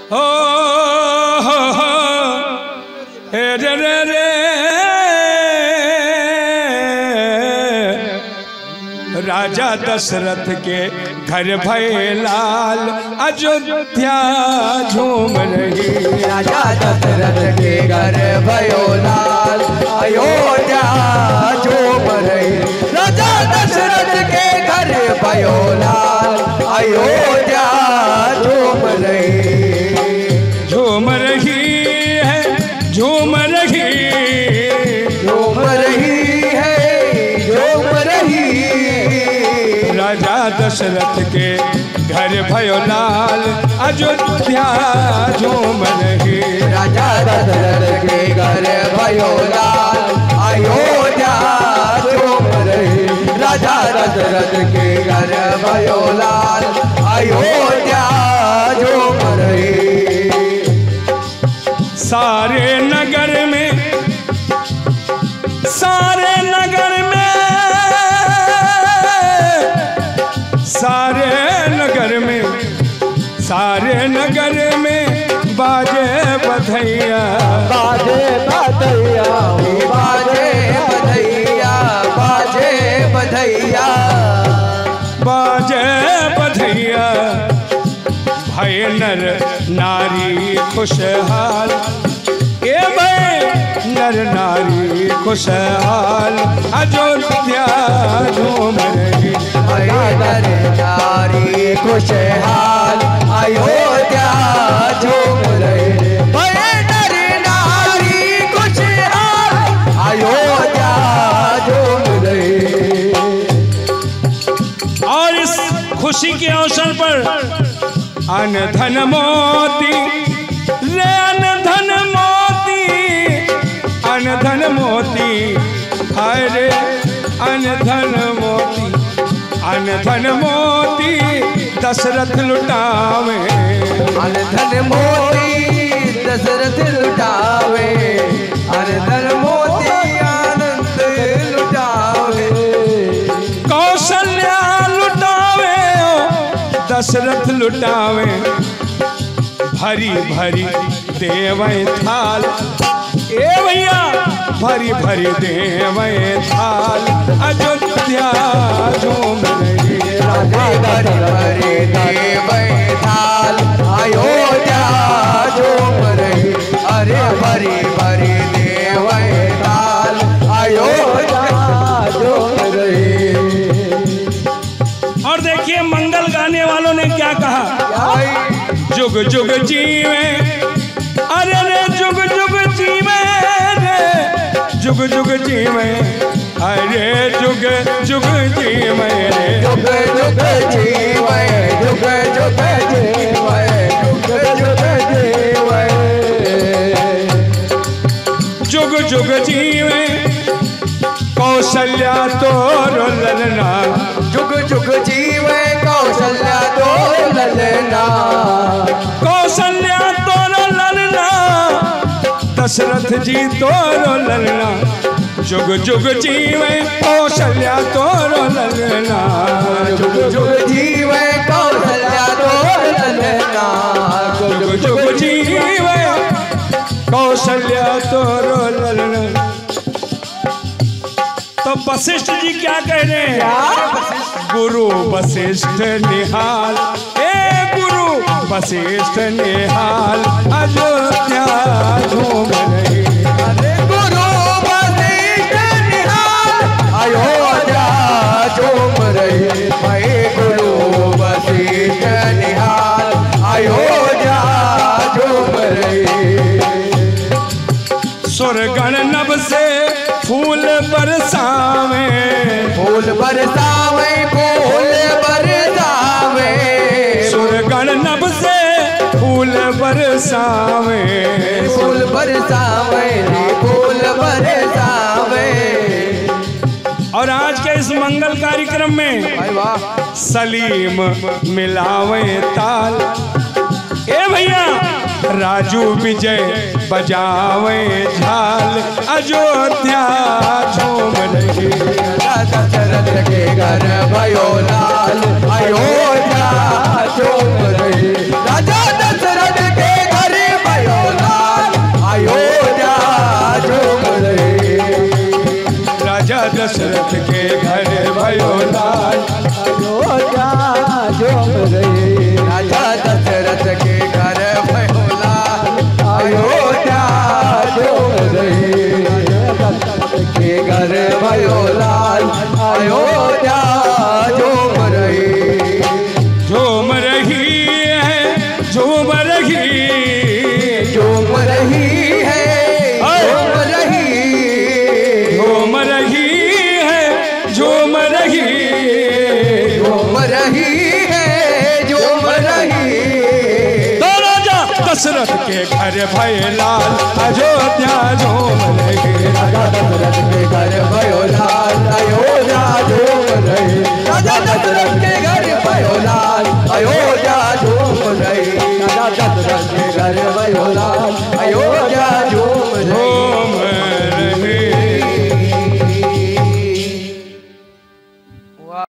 हो रे रे रे राजा दशरथ के घर भये लाल अयोध्या झूम रही। राजा दशरथ के घर भयो लाल अयोध्या झूम रही। राजा दशरथ के घर भयो लाल अयोध्या झूम रही। झूम रही है झूम रही झूम रही है झूम रही। राजा दशरथ के घर भयो लाल अयोध्या झूम रही। राजा दशरथ के घर भयो लाल अयोध्या झूम रही। राजा दशरथ के घर भयो लाल अयोध्या झूम रही। सारे नगर में सारे नगर में सारे नगर में सारे नगर में बाजे बधैया बाजे बधैया बाजे बधैया बाजे बधैया बाजे बधैया भय नर नारी खुशहाल ए भय नर नारी खुशहाल अयोध्या झूम रही। भय नर नारी खुशहाल अयोध्या झूम रही। भय नर नारी खुशहाल अयोध्या झूम रही। और इस खुशी के अवसर पर अन धन मोती रे अन धन मोती अन धन मोती हाय रे अन धन मोती अन धन मोती दशरथ लुटावे। अन धन मोती दशरथ लुटावे। अन धन मोती आनंद लुटावे। कौशल्या लुटावे दशरथ लुटावे भरी भरी देवै थाल ए भैया भरी भरी देवै थाल अयोध्या झूम रही। भरी भरी देवै थाल अयोध्या झूम रही। अरे भरी भरी देवै थाल अयोध्या झूम रही। और देखिए मंगल गाने वालों ने क्या कहा। जुग जुग जीवे अरे रे जुग जुग जीवे रे जुग जुग जीवे अरे जुग जुग जीवे रे जुग जुग जीवे जुग जुग जीवे जुग जुग जीवे जुग जुग जीवे कौशल्या तोर ललना। जुग जुग जीवे कौशल्या तो ललना। कौशल्या तोर ललना दशरथ जी तोर ललना। जुग जुग जीवे कौशल्या तोर ललना। जुग जुग जीवे कौशल्या तो ललना। जुग जुग जीवे कौशल्या तोर ललना। तो वशिष्ठ जी क्या कह रहे हैं। गुरु वशिष्ठ निहाल ए गुरु वशिष्ठ निहाल अयोध्या झूम रही। गुरु वशिष्ठ निहाल अयोध्या झूम रही। भाई गुरु वशिष्ठ निहाल अयोध्या झूम रही। सुरगण नभ से फूल बरसावे फूल बरसावे फूल बरसावे। सुरगण नभ से फूल बरसावे फूल बरसावे फूल बरसावे। और आज के इस मंगल कार्यक्रम में सलीम मिलावे ताल ए भैया राजू विजय बजावे झाल अयोध्या झूम रही। राजा दशरथ के घर भयो लाल अयोध्या झूम रही। राजा दशरथ के दशरथ के घर भय लाल अयोध्या झूम रही। राजा दशरथ के घर भयो लाल अयोध्या झूम रही। राजा दशरथ के घर भयो लाल अयोध्या झूम रही। राजा दशरथ के घर